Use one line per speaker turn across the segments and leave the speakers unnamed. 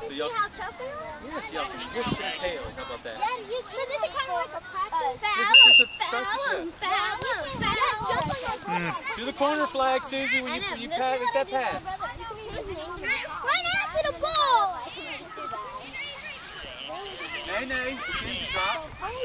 see how tough they are?
Yes, y'all can whisk their tail. How about that?
So this is kind of like a practice.
Do the corner flag, Susie, when you pass that pass.
Run after the ball!
Nay, Mackenzie, drop.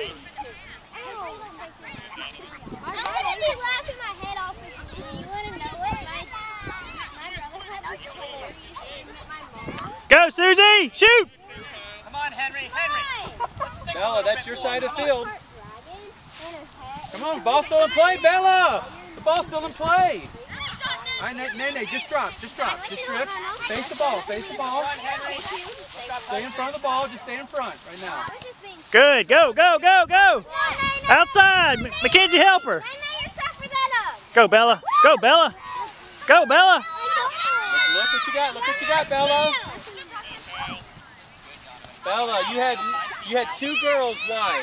I'm gonna be laughing my head off with you. You wanna know what? My brother had this hilarious thing that my mom.
Go, Susie! Shoot!
Come on, Henry.
Bella, that's your side of the field. Come on, ball still in play, Bella! The ball's still in play. All right, Nay, just drop. Just drift. Face the ball. Stay in front of the ball. Just stay in front right now.
Good. Go. Outside. Mackenzie, help her. Go, Bella. Go, Bella.
Look what you got. Bella. Bella, you had two girls wide.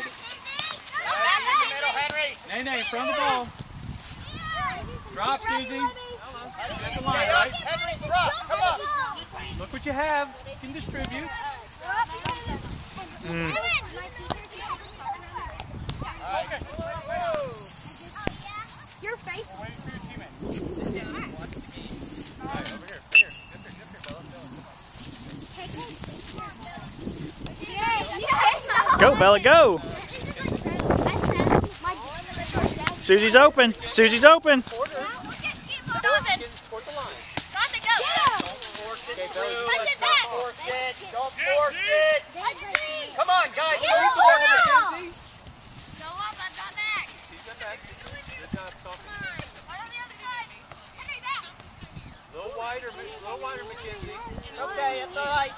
Nay, in front of the ball. Drop, Susie. That's the line, right?
Come on.
Look what you have. You can distribute.
Your face.
Go, Bella, go. Susie's open.
Don't force it. Come on, guys.
Get the
ball.
Go up, I've got back.
Good job, Sophie.
Right on the other side. Henry, back.
A little wider, Mackenzie.
Okay, it's all right.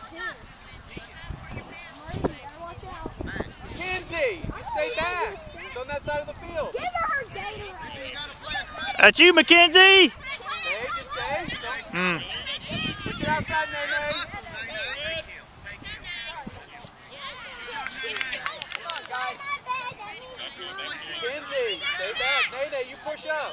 Mackenzie, you stay back. It's on that side of the field.
Give her Gatorade.
That's you, Mackenzie.
Stay. Push it outside, Nay. Mackenzie, stay back. Nay, you push up.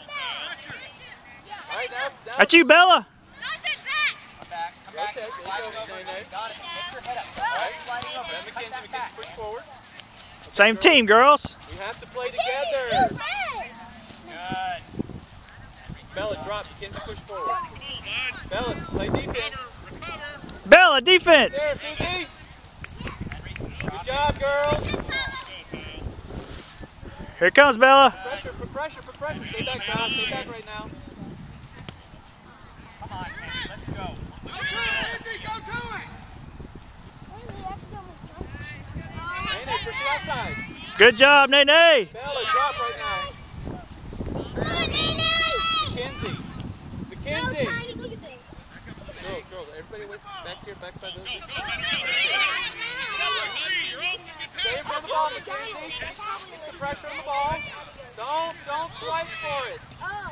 All right, now.
That's you, Bella.
Come back.
Okay, slide over. Nay.
Got it. Lift your head up.
All right.
Sliding over.
Then Mackenzie, push forward.
Same team, girls.
We have to play together.
Good.
Bella, drop. Mackenzie, push forward. Bella, play defense.
Bella, defense.
There, Susie. Good job, girls.
Here comes Bella.
Put pressure. Stay back, Bella. Stay back right now.
Come on, Henry. Let's go.
Nay, push it outside.
Good job, Nay.
Bella, drop right now. Mackenzie. Girls, everybody wait back here, back by the... Stay in front of the ball, Mackenzie. Get the pressure on the ball. Don't swipe for it.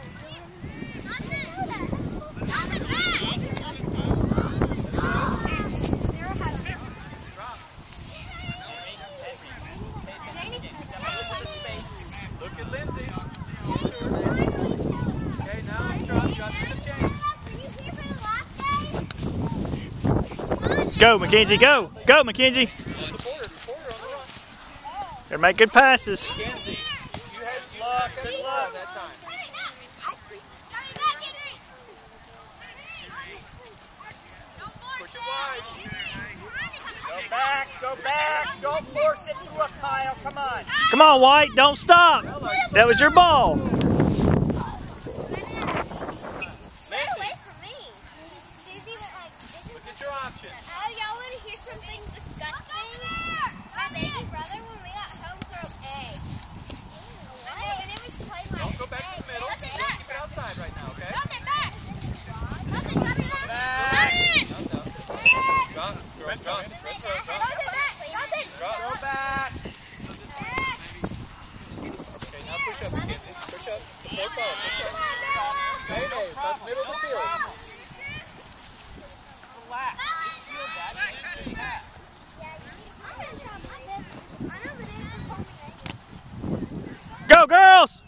Look at Lindsay. Okay, now drop the change.
Go, Mackenzie, go. Go, Mackenzie.
The border on the run.
They're making good passes.
Mackenzie, you had luck that time. Push it wide.
Go back. Don't force it through a Kyle. Come on.
Come on, White. Don't stop. That was your ball.
Stay away from me. Susie went like...
Look at your options.
Oh, y'all want to hear something disgusting? My baby brother, when we got home, threw eggs. I know, and it was playing like
Don't go back to the middle. Keep it outside right now, okay?
Drop it back.
Go back.
Okay, now push up, Mackenzie. Push up. Support ball. Push up. Nay, about the middle of the field.
Relax. Just feel that.
Go, girls.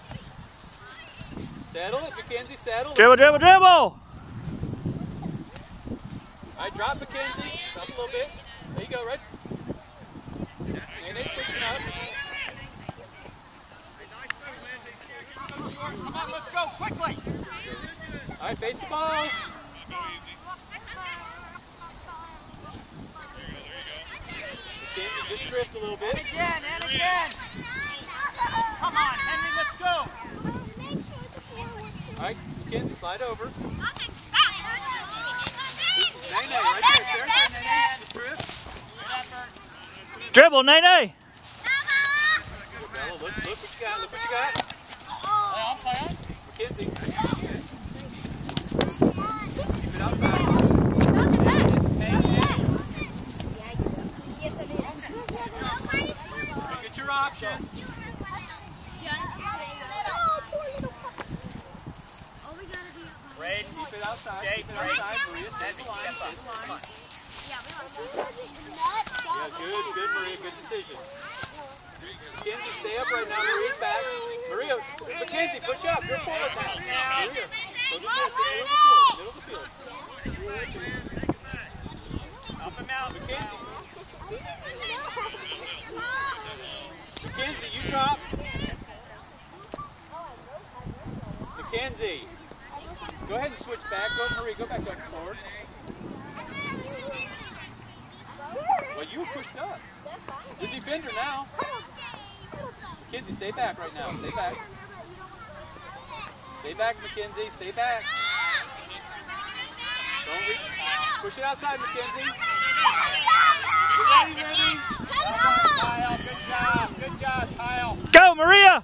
Settle it, Mackenzie. Settle it.
Dribble.
All right, drop, Mackenzie. little bit. There you go, right? Nene pushing up.
Come on, let's go quickly.
All right, face the ball. Just drift a little bit.
And again. Come on, Henry, let's go.
All right, Mackenzie, slide over. Nene, right there. Nene, just drift.
Dribble, Nene.
Bella, look what you got. Look what you got. Mackenzie. Keep it outside. Make it your option.
Great.
Keep it outside.
Jake,
Keep it
great.
outside. Maria, stay the line. Stay the line.
Yeah,
Good, Maria. Good decision. Mackenzie, stay up right now. Maria's back. Maria, Mackenzie, push up. You're forward now. Maria, go to the middle of the field.
Help him out.
Mackenzie. Mackenzie, you drop. Mackenzie. Go ahead and switch back. Go, Maria, go back up forward. Well, you were pushed up. You're defender now. Mackenzie, stay back right now. Stay back. Stay back, Mackenzie. Stay back. Don't reach. Push it outside, Mackenzie. Get ready, Libby.
Kyle, good job, Kyle.
Go, Maria.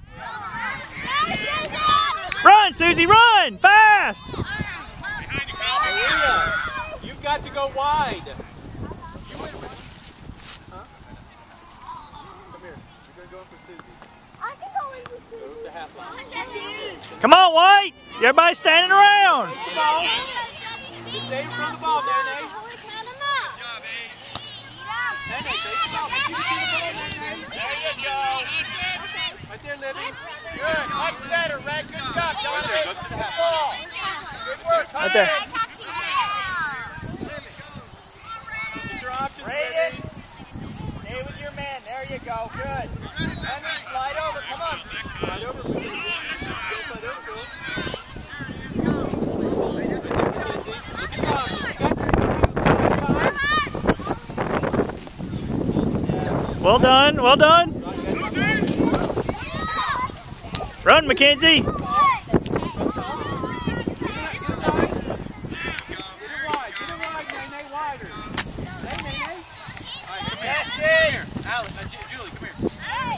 Run, Susie, run. Fast.
Maria, you've got to go wide. You win. Huh? Come here. You're going to go in for Susie.
I can go in with
Go to half line.
Come on, White. Everybody's standing around.
Just stay in front of the ball, Nene. Nene, take the ball. Make you see the ball, Nene.
There you go.
Right there, Libby.
Good, much better, Red. Good job,
Right
Donovan.
there, go to the half line.
Good work,
Right there.
Get your options,
Brayden,
Libby.
stay with your man. There you go. Good. Henry, slide over. Come on.
Slide over, Libby. Go slide over, girl.
Well done, well done. Run, Mackenzie.
Get it wide, Nene, wider. Hey, Nene. All right, come here. Here. Alex, Julie, come here.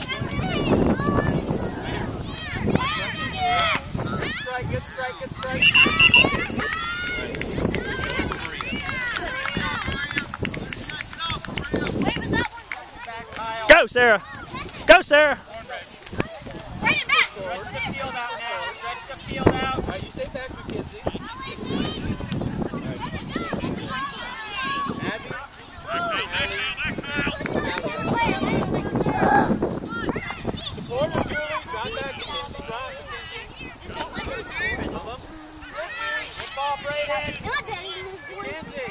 Good strike, good strike, good strike.
Go, Sarah. Go, Sarah.
Stretch the field out now. Stretch the field out.
All right, you stay back, Mackenzie. Abby. Support with Julie. Drop back, Mackenzie. Drop, Mackenzie.
Good ball, Brayden.
Mackenzie.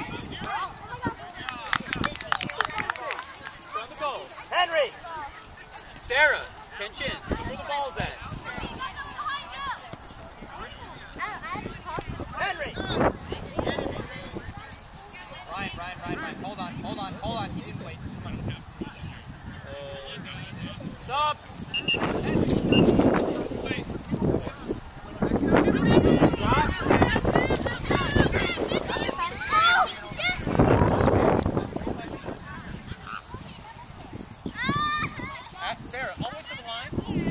Run the ball.
Henry.
Sarah, pinch in. Where the ball's at?
Henry. Ryan. Hold on. He didn't wait. Stop.
Sarah, all the way to the line.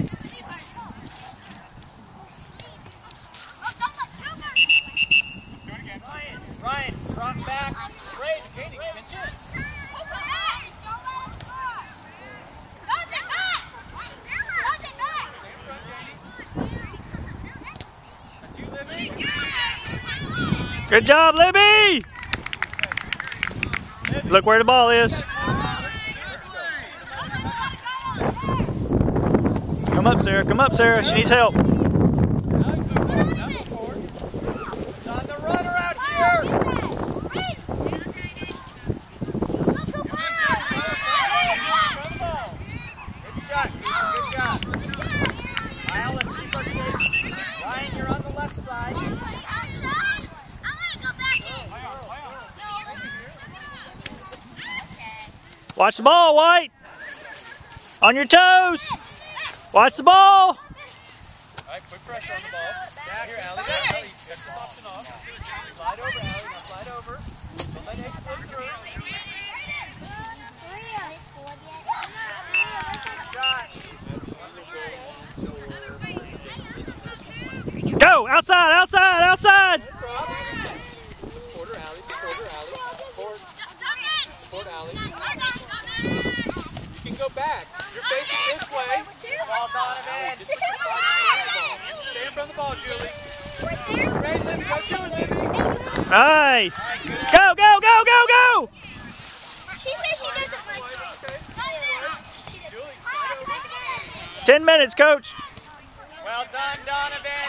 Do it again.
Ryan, drop back. Great.
Katie, pinch in. That's you, Libby.
Good job, Libby. Look where the ball is. Come up, Sarah. Come up, Sarah. She needs help.
It's on the runner out here.
Watch the ball, White. On your toes. Watch the ball.
All right, quick pressure on the ball. Back here, Allie. Allie, you got the option off. Slide over, Allie. Now slide over. Don't let Nate slip through.
Go! Outside! Outside! Outside!
Support her, Allie. Support her, Allie. Support Allie. You can go back. You're facing this way.
Ball, Donovan.
Stay in front of the ball, Julie. Great, Libby. Go to it, Libby.
Nice! Go! Go! Go! Go! Go!
She says she doesn't like it.
10 minutes, Coach.
Well done, Donovan.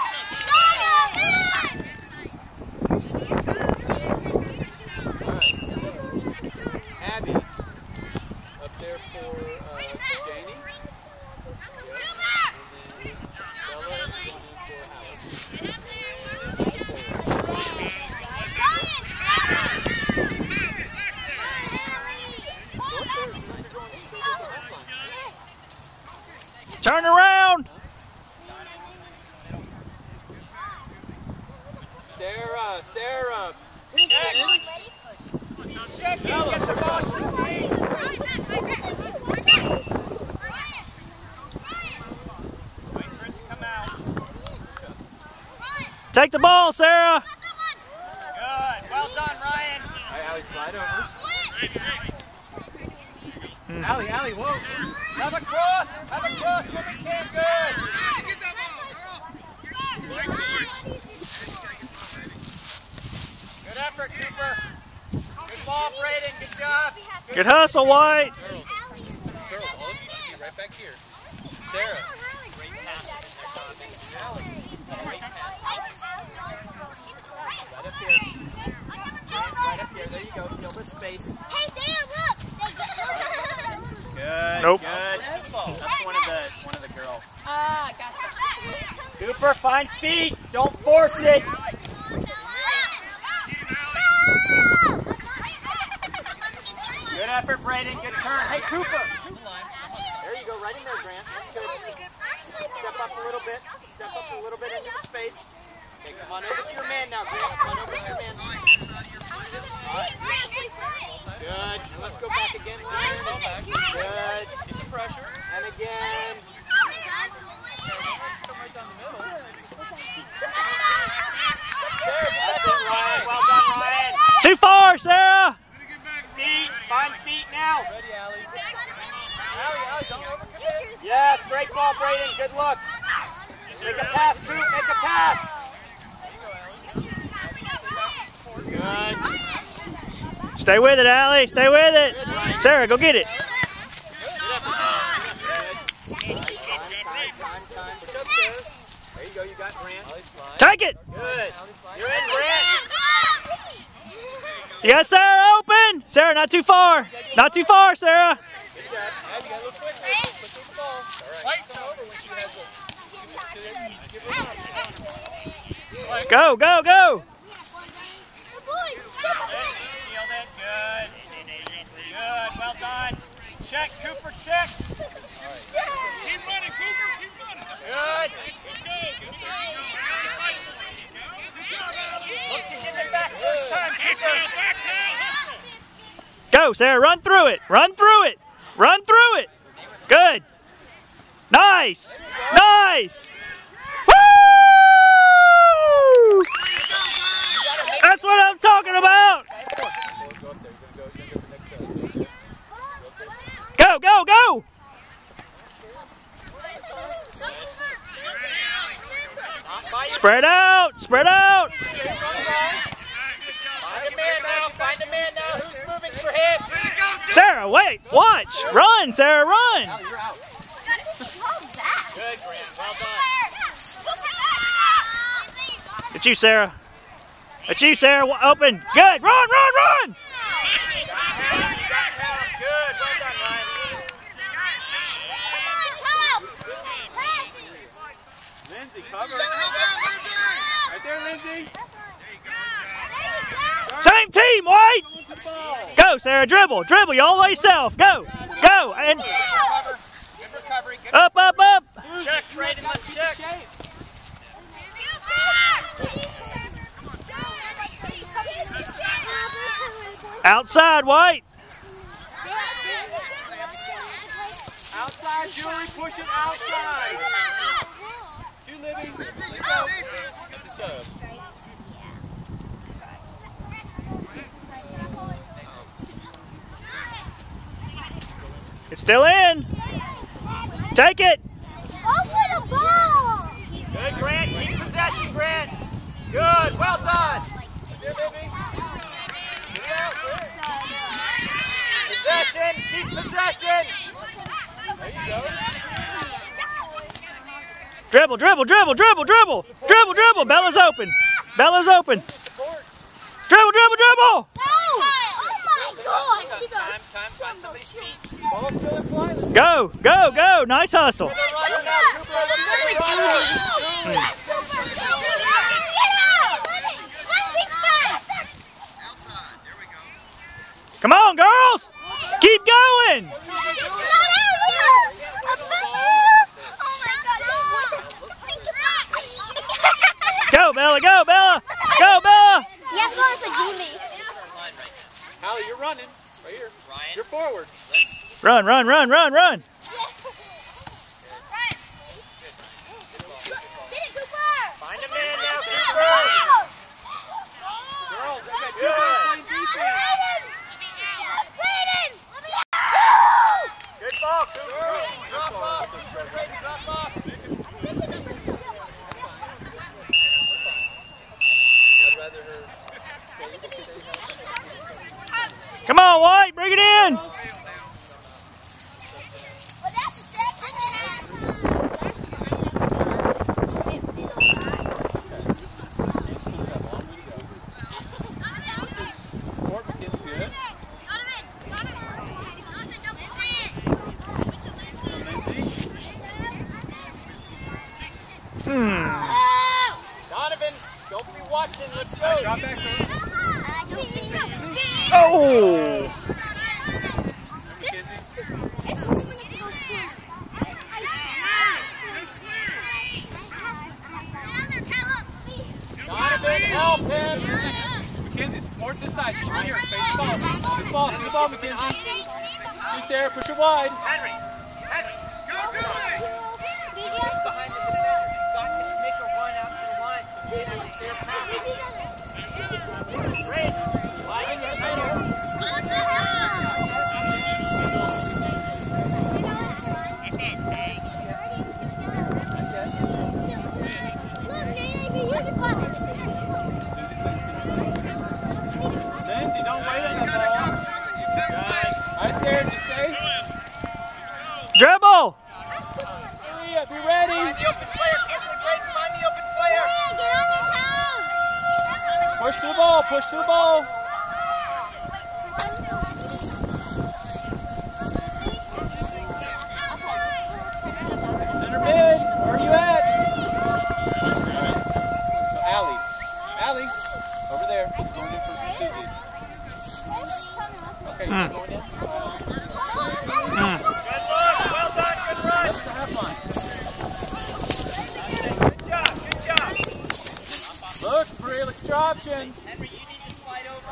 Abby, up there for Janie.
Turn around.
Sarah.
Check in, get the ball. Wait for it to come out.
Take the ball, Sarah.
Good. Well done, Ryan.
All right, Allie, slide over. Allie, whoa.
Have a cross when we can. Good. Good effort, Cooper. Good ball, Braden. Good job.
Good hustle, White.
Girls, all of you should be right back here. Sarah. Allie. Right up here. Right up here. There you go. Fill the space.
Hey, Sarah, look!
Good.
Nope.
Good. That's one of the girls.
Gotcha.
Cooper, find feet. Don't force it. Good effort, Braden. Good turn. Hey, Cooper. There you go. Right in there, Grant. That's good. Step up a little bit. Step up a little bit into the space. Okay, come on over to your man now, Grant. Come on over to your man. All right. Good. And let's go back again, Ryan. Good.
Keep the pressure.
And again.
Come right down the middle.
That's it, Ryan. Well done, Ryan.
Too far, Sarah.
Feet. Find feet now.
Ready, Allie. Allie, don't overcommit.
Yes, great ball, Braden. Good look. Make a pass, Coop. Make a pass. Good.
Stay with it, Allie. Stay with it. Sarah, go get it.
Time. There you go. You got Grant.
Take it.
Good. You're in, Grant.
You got Sarah open. Sarah, not too far. Not too far, Sarah.
Good job. Abby, got a little quick. Put through the ball. All right. Come over when she has it.
Go, go, go.
Shield it. Good. Good. Well done. Check, Cooper. Check.
Keep running, Cooper. Keep running.
Good. Look to give it back first time, Cooper.
Go, Sarah. Run through it. Run through it. Run through it. Good. Nice. Nice. Woo! That's what I'm talking about. Go, go, go. Spread out. Spread out.
Find a man now. Find a man now. Who's moving for him?
Sarah, wait. Watch. Run, Sarah. Run.
Good, Grant. Well done.
It's you, Sarah. It's you, Sarah. Open. Good. Run, run, run.
Good. Well done, Ryan.
Lindsay, cover. Right there, Lindsay.
Same team, White. Go, Sarah, dribble, dribble, you all the way self. Go, go, and
Good recovery. Good
up, up, up.
check, Braden. Let's check.
Outside, White.
Outside, Julie, push it outside. You, Libby. Let go. The sub.
It's still in. Take it.
Also the ball.
Good, Grant. Keep possession, Grant. Good. Well done.
Here, Libby.
Possession. Keep possession.
There you go.
Dribble, dribble, dribble, dribble, dribble. Dribble, dribble. Bella's open. Bella's open. Dribble, dribble, dribble.
Oh my God! She got
Time. Find somebody's feet.
Ball still in play. Let's
Go, go, go. Nice hustle.
Right now, Cooper. Let's go.
Come on, girls. Keep going. Go, Bella, go, Bella. Go, Bella.
Yes, going for Julie.
Hallie, you're running. Right here.
Ryan.
You're forward.
Run, run, run, run, run.
Find a man now, Cooper. Girls, okay, good. Good ball, Cooper. Drop off. Braden, drop off.
Come on, White, bring it in.
Donovan, don't be watching. Let's go.
Drop back there.
Oh.
Donovan, help him.
Mackenzie, support this side. Just right here. Face the ball. See the ball. See the ball, Mackenzie. You, Sarah, push it wide.
Henry.
Go, Julie!
Behind the defender. You've got to make a run out to the line so you get a fair pass. Great. Wide in your middle.
Lindsay, don't wait on the ball. All right, Sarah, just stay.
Dribble.
Maria, be ready.
Find the open player. Great. Find the open player.
Get on your toes.
Push to the ball. Push to the ball. Center mid. Where are you at? Allie. Allie. Over there. Going in for Susie. Okay, you're going in.
Good look. Well done. Good run.
That's the half line.
Good job.
Look, Bria, look at your options.
Henry, you need to slide over.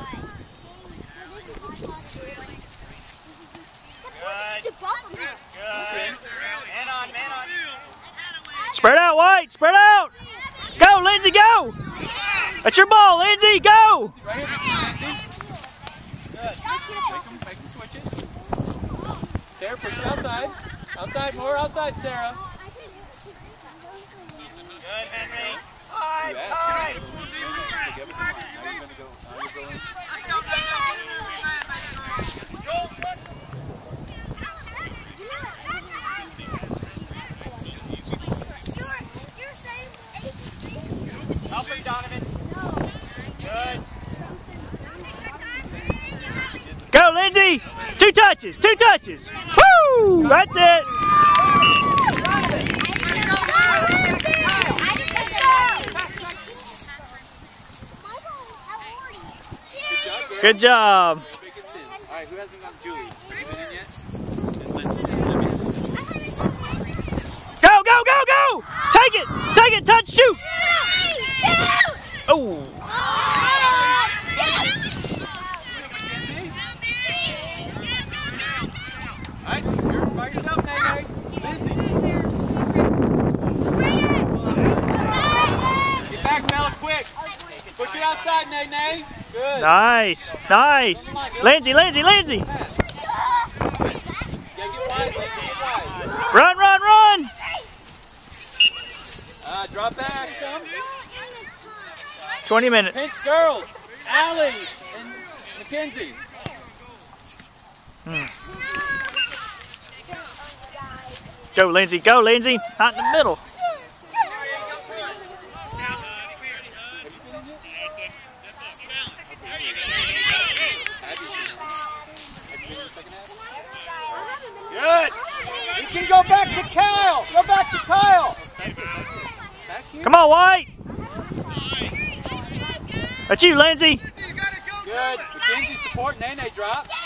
Good. Man on.
Spread out, White. Spread out. Go, Lindsay, go. That's your ball, Lindsay. Go.
Right here, Lindsay. Good. Make them switch it. Sarah, push it outside. Outside, more outside, Sarah.
Good, Henry. Time.
Give it to mine. Now you're going to go. Now you're going.
Help him, Donovan. Good.
Go, Lindsay. 2 touches. 2 touches. Woo! That's it. Good job.
Who hasn't gone? Julie. Have you been in yet?
Go, go, go, go! Take it, touch, shoot! Oh!
Alright, you're by yourself, Nene. Lindsay. Get back, Bella, quick. Push it outside, Nene. Good.
Nice, nice. Lindsay, Lindsay, Lindsay.
Yeah, get wide, Lindsay, get wide.
Run, run, run!
Drop back some.
20 minutes.
Pink girls, Allie and Mackenzie.
Go, Lindsay, go, Lindsay. Not in the middle.
Good. You can go back to Kyle. Go back to Kyle.
Come on, White. That's you, Lindsay.
Good. Mackenzie support. Nene drop.